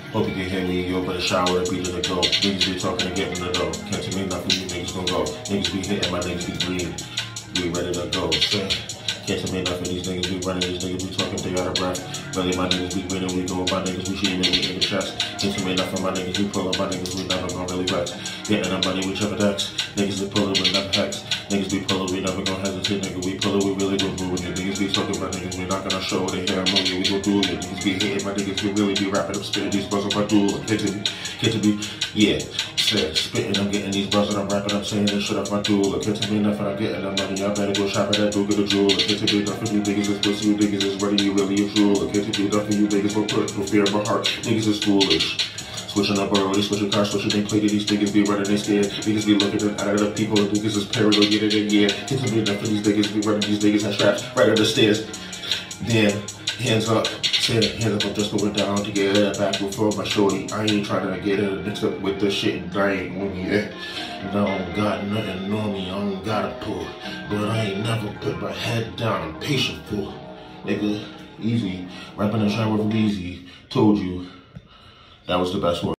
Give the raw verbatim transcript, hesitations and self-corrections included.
Hope you can hear me, yo, but a shower to beat to the go. Niggas be talking to get in the dough. Can't tell me nothing, you niggas gon' go. Niggas be hitting, my niggas be green. We ready to go. Say, can't tell me nothing, these niggas be running, these niggas be talking, they out of breath. Really, my niggas be winning, we go, my niggas be shooting me in the chest. Can't tell me nothing, my niggas be pulling, my niggas we never gon' really vex. Getting the money with triple decks. Niggas be pulling, we never hex. Niggas be pulling, we never gon' hesitate, nigga. We pulling, we really gon' do it. Niggas be talking about niggas, we not gonna show they hair movie, we gon' do it. Niggas be hitting, my niggas we really be rapping, I'm spitting these bars on my duel. Get to be, get to be, yeah. Spitting, I'm getting these bars and I'm rapping, I'm saying this shit off my duel. Can't tell me nothing, I'm getting the money, y'all better go shop at that dude, get a jewel. Can't tell me nothing, you niggas is pussy, you niggas is ready, you really a jewel. Can't tell me nothing, you niggas will put no fear in my heart, niggas is foolish. Switching up early, switching cars, switching they play to these niggas be running, they scared. Niggas be looking at other people, niggas is paranoid, get it in, yeah. Can't tell me nothing, these niggas be running, these niggas have straps right up the stairs. Then, hands up, say it, hands up, I'm just going down to get it back before my shorty. I ain't trying to get it mixed up with the shit and I ain't on me, yeah. No, I don't got nothing on me, I don't gotta pull. But I ain't never put my head down, I'm patient for. Nigga, easy, rapping and shine with easy. Told you, that was the best one.